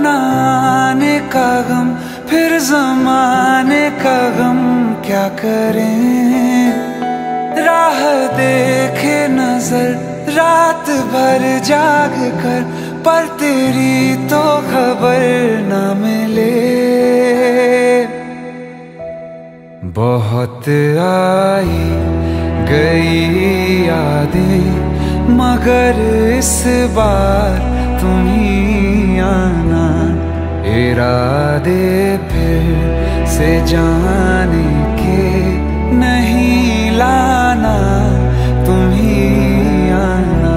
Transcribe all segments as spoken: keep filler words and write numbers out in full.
आने का गम, फिर जमाने का गम क्या करें। राह देखे नजर रात भर जाग कर, पर तेरी तो खबर न मिले। बहुत आई गई यादें, मगर इस बार तुम ही आना। इरादे फिर से जाने के नहीं लाना, तुम ही आना।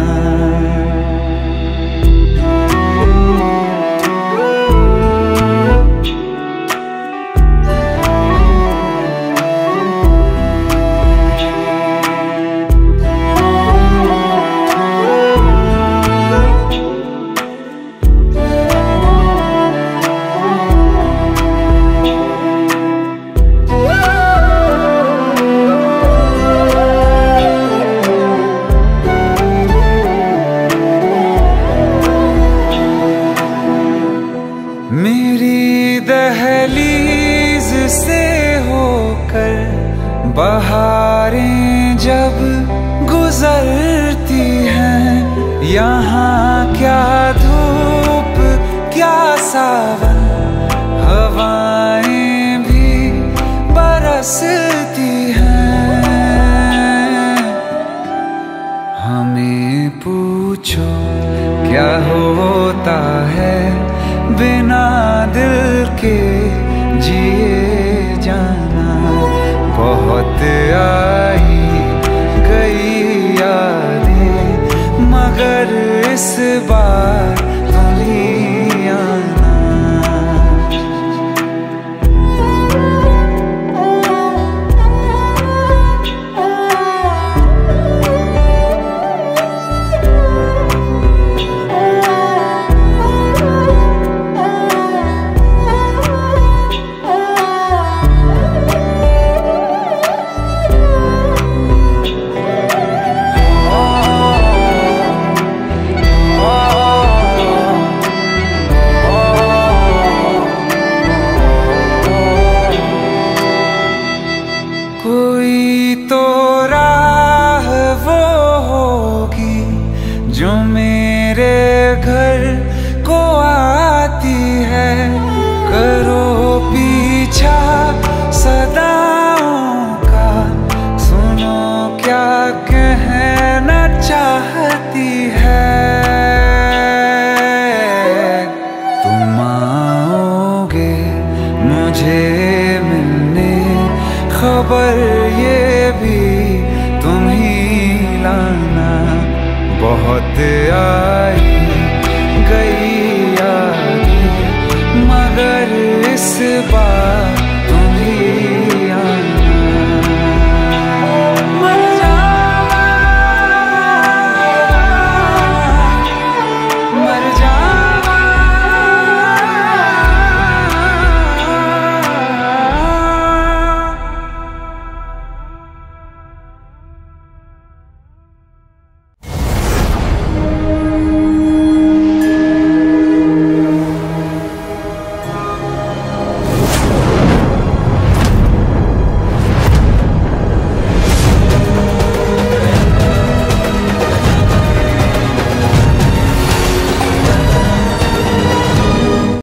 मेरी दहलीज से होकर बहारें जब गुजरती हैं, यहाँ क्या धूप क्या सावन, हवाएं भी बरसती हैं। हमें पूछो क्या होता है बिना दिल के जिए जाना। बहुत आई गई यादें, मगर इस बार तुम ही आना। कोई तो राह वो होगी जो मेरे घर को आती है। करो पीछा सदाओं का, सुनो क्या कहना चाहती है। तुम आओगे मुझे मिलने, खबर